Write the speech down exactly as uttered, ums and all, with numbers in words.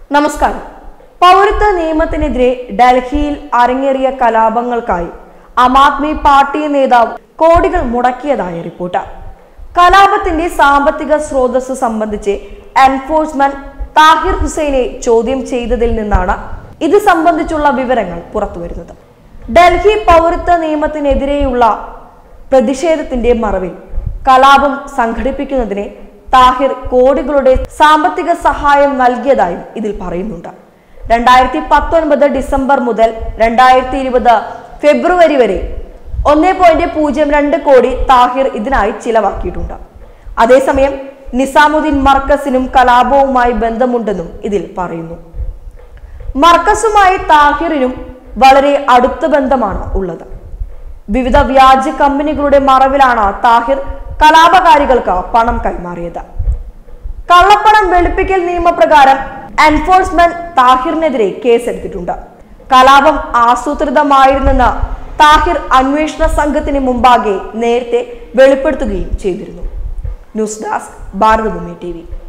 നമസ്കാരം. പൗരത്വ നിയമത്തിനെതിരെ ഡൽഹിയിൽ അരങ്ങേറിയ കലാപങ്ങൾക്കായി ആം ആദ്മി പാർട്ടി നേതാവ് കോടികൾ മുടക്കിയതായ റിപ്പോർട്ട്. കലാപത്തിന്റെ സാമ്പത്തിക സ്രോതസ് സംബന്ധിച്ച് എൻഫോഴ്സ്മെന്റ് താഹിർ ഹുസൈനെ ചോദ്യം ചെയ്തതിൽ നിന്നാണ് ഇത് സംബന്ധിച്ചുള്ള വിവരങ്ങൾ പുറത്തുവരുന്നത്. ഡൽഹി പൗരത്വ നിയമത്തിനെതിരെയുള്ള പ്രതിഷേധത്തിന്റെ മറവിൽ കലാപം സംഘടിപ്പിക്കുന്നതിന് താഹിർ കോടികളുടെ സാമ്പത്തിക സഹായം നൽകിയതായും ഇതിൽ പറയുന്നുണ്ട്. രണ്ടായിരത്തി പത്തൊൻപത് ഡിസംബർ മുതൽ രണ്ടായിരത്തി ഇരുപത് ഫെബ്രുവരി വരെ ഒന്നേ പോയിന്റ് പൂജ്യം രണ്ട് കോടി താഹിർ ഇതിനായി ചിലവാക്കിയിട്ടുണ്ട്. അതേസമയം നിസാമുദ്ദീൻ മർക്കസിനും കലാപവുമായി ബന്ധമുണ്ടെന്നും ഇതിൽ പറയുന്നു. മർക്കസുമായി താഹിറിനും വളരെ അടുത്ത ബന്ധമാണ് ഉള്ളത്. വിവിധ വ്യാജ കമ്പനികളുടെ മറവിലാണ് താഹിർ കലാപകാരികൾക്ക് പണം കൈമാറിയത്. കള്ളപ്പണം വെളുപ്പിക്കൽ നിയമപ്രകാരം എൻഫോഴ്സ്മെന്റ് താഹിറിനെതിരെ കേസെടുത്തിട്ടുണ്ട്. കലാപം ആസൂത്രിതമായിരുന്നെന്ന് താഹിർ അന്വേഷണ സംഘത്തിന് മുമ്പാകെ നേരത്തെ വെളിപ്പെടുത്തുകയും ചെയ്തിരുന്നു. News desk Bharathbhoomi T V.